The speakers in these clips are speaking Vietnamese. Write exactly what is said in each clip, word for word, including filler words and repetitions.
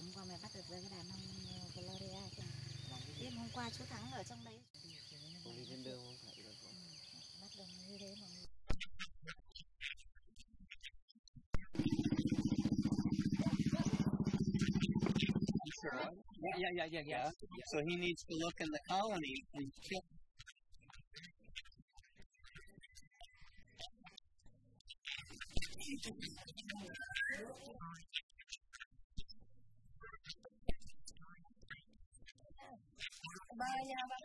hôm qua mày bắt được cái đàn ông Gloria kìa. Đêm hôm qua chú Thắng ở trong đấy. Không đi trên đường không thấy được. Ừ, bắt được như thế mà. Yeah, yeah, yeah, yeah, yeah. So he needs to look in the colony and kill. Ba nhà ba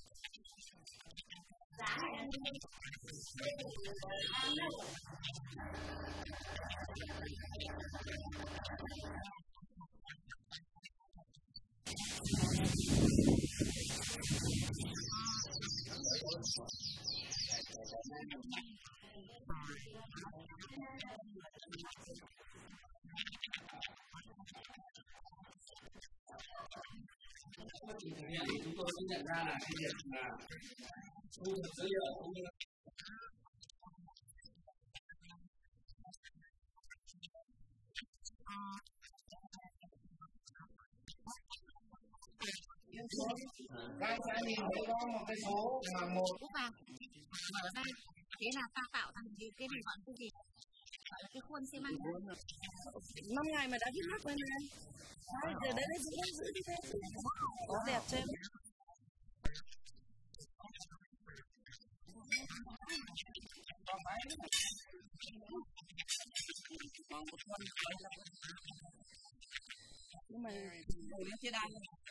Thì chúng tôi cũng nhận ra là cái việc là thu thập dữ liệu cũng như các sẽ nhìn thấy có một cái số mà một Úp vào mở ra, thế là ta tạo thành cái cái này gọi cái gì, gọi là cái khuôn xi măng. Năm ngày mà đã viết mắt rồi này. Giờ đấy nó giữ giữ đi thế. Có đẹp chưa? Nhưng mà rồi nó chưa đan.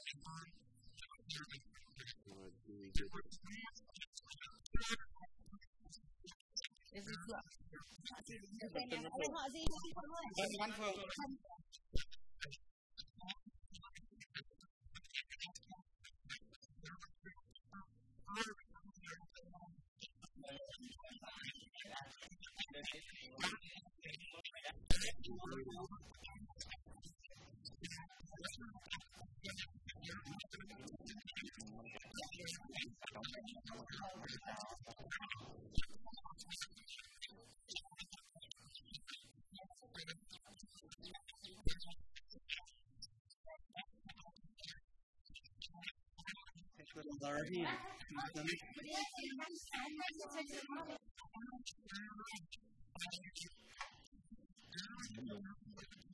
Cái gì phượng? Tên này tên họ gì chị Phượng ơi? Vân Văn Phượng. already